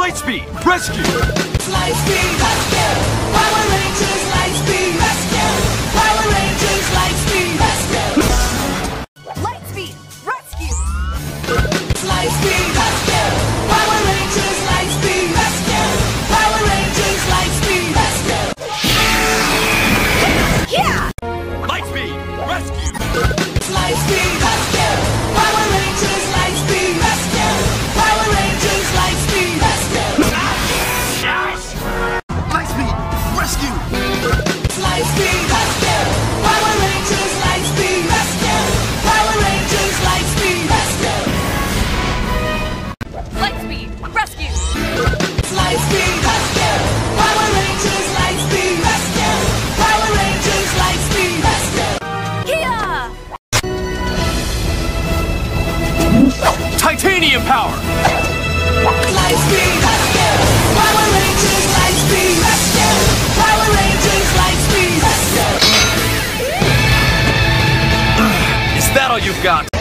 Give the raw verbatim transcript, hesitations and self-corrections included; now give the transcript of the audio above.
Lightspeed, rescue! Lightspeed, rescue! Power Rangers, Lightspeed, rescue! Power Rangers, Lightspeed, rescue! Lightspeed, rescue! Lightspeed, rescue! Power Rangers, Lightspeed, rescue! Power Rangers, Lightspeed, rescue! Yeah! Lightspeed, rescue! Lightspeed, rescue! Power Rangers, Lightspeed, rescue! Power Rangers, Lightspeed, rescue! Lightspeed, rescue! Lightspeed, rescue! Power Rangers, Lightspeed, rescue! Power Rangers, Lightspeed, rescue! Lightspeed, rescue! Lightspeed, rescue! Power Rangers, Lightspeed, rescue! Power Rangers, Lightspeed, rescue! Yeah! Titanium power! Lightspeed, rescue! Power Rangers, Lightspeed, rescue! Power Rangers, Lightspeed, rescue! Is that all you've got?